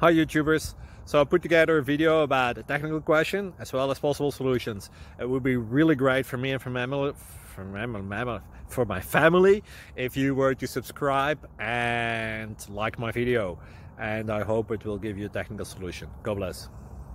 Hi YouTubers! So I put together a video about a technical question as well as possible solutions. It would be really great for me and for my family if you were to subscribe and like my video, and I hope it will give you a technical solution. God bless.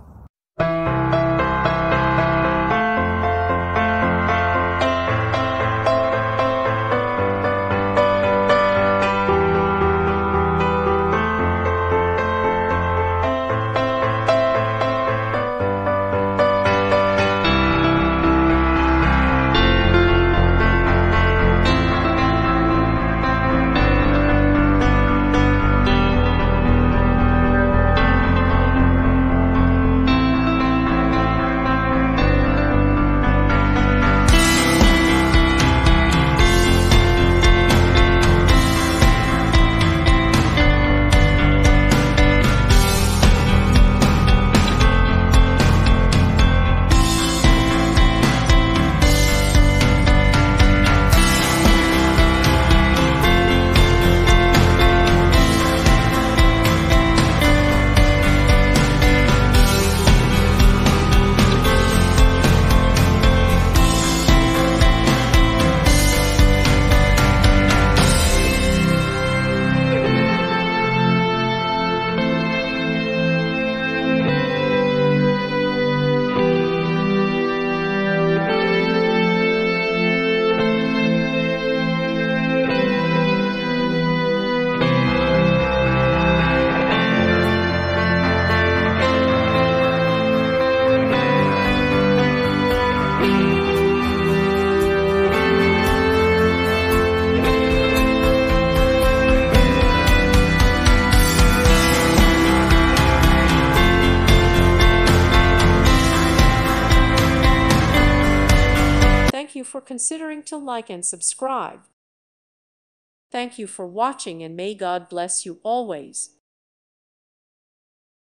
Thank you for considering to like and subscribe. Thank you for watching, and may God bless you always.